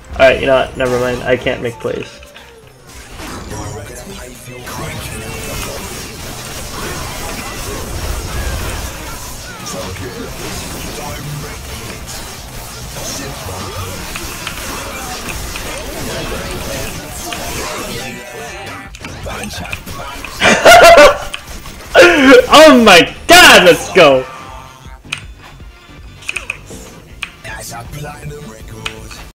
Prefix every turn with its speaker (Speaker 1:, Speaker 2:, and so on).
Speaker 1: Alright, you know what? Never mind. I can't make plays. Oh my god, let's go!